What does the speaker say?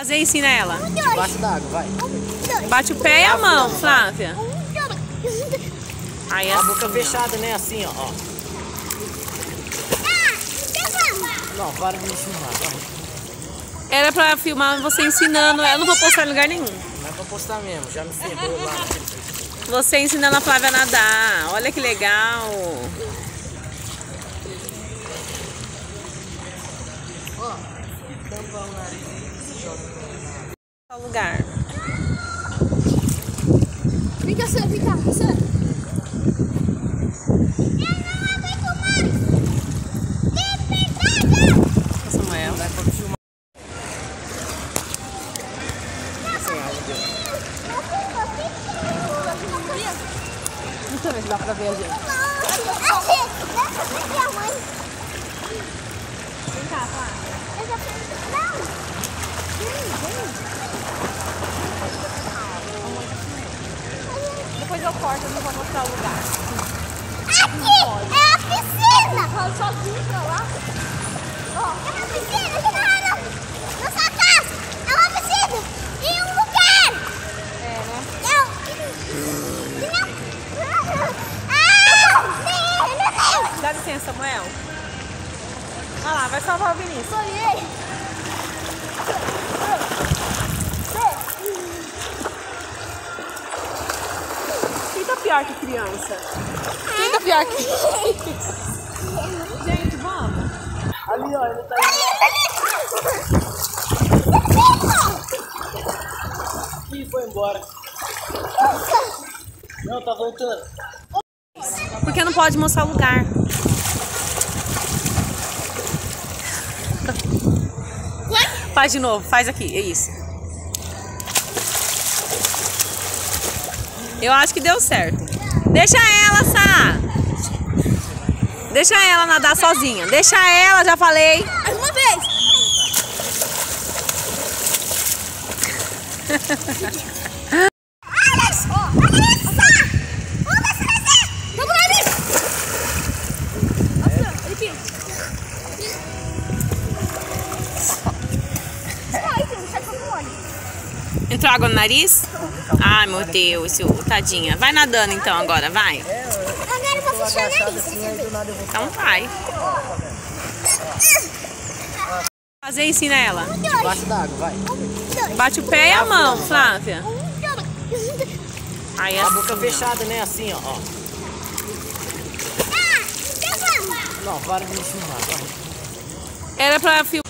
Fazer, ensina ela. Debaixo d'água, vai. Bate o pé e a mão, Flávia. Aí A assim, boca fechada, né? Assim, ó. Não, para de me filmar. Era pra filmar você ensinando ela. Eu não vou postar em lugar nenhum. Não é pra postar mesmo, já me ferrou lá. Você ensinando a Flávia a nadar. Olha que legal. Ó, tampa o nariz e joga Qual lugar? Fica assim, fica assim. Samuel. Vai pra filmar. Deixa eu ver se dá pra ver a gente. Vem cá, Flávia. Depois eu corto, eu não vou mostrar o lugar. Aqui é a piscina. Fala sozinho pra lá. É uma piscina aqui na sua casa. É uma piscina e um lugar. É, né? Dá licença, Samuel. Olha lá, vai salvar o Vinícius. Quem tá pior que criança? Quem tá pior que... Gente, vamos. Ali, ó, ele tá ali. Ih, foi embora. Não, tá voltando. Porque não pode mostrar o lugar. Faz de novo, faz aqui, é isso. Eu acho que deu certo. Deixa ela, Sá. Deixa ela nadar sozinha. Deixa ela, já falei. Mais uma vez. Olha só. Vamos descer. Vamos ali. Aqui. Entrou água no nariz? Ai, meu Deus, tadinha. Vai nadando então agora, vai. Agora eu vou fechar o nariz. Então vai. Fazer, ensina ela. Debaixo d'água, vai. Bate o pé e a mão, Flávia. Aí A boca assim, fechada, né? Assim, ó. Não, para de me filmar. Era pra filmar.